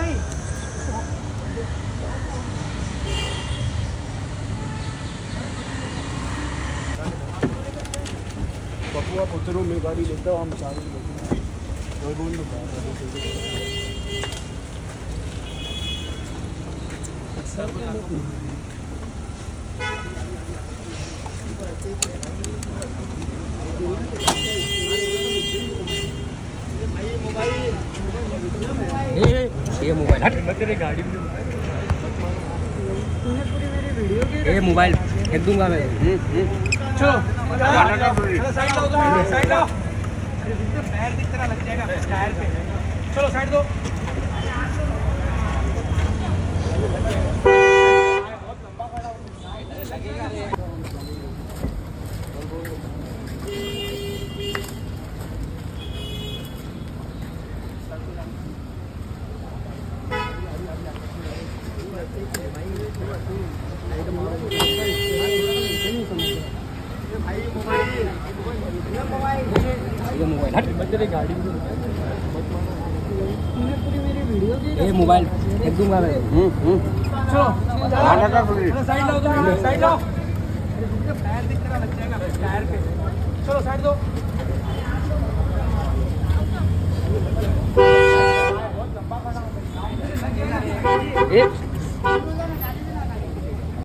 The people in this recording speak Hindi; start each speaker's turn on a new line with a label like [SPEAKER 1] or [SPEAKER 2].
[SPEAKER 1] नहीं
[SPEAKER 2] बकुआ पुत्रों में गाड़ी लेता हम सारे लोग बोल दो
[SPEAKER 3] ये मोबाइल हट
[SPEAKER 1] तेरे गाड़ी में तूने पूरी मेरी वीडियो की
[SPEAKER 3] ये मोबाइल फेंक दूंगा मैं।
[SPEAKER 1] चलो साइड लो साइड लो पैर दिख तरह लग जाएगा टायर पे। चलो साइड दो
[SPEAKER 3] ये मोबाइल हट
[SPEAKER 1] तेरे गाड़ी में तूने पूरी मेरी वीडियो की
[SPEAKER 3] ये मोबाइल फेंक दूंगा मैं।
[SPEAKER 1] चलो साइड लो साइड लो पैर दिख तरह लग जाएगा टायर पे। चलो साइड दो
[SPEAKER 3] ये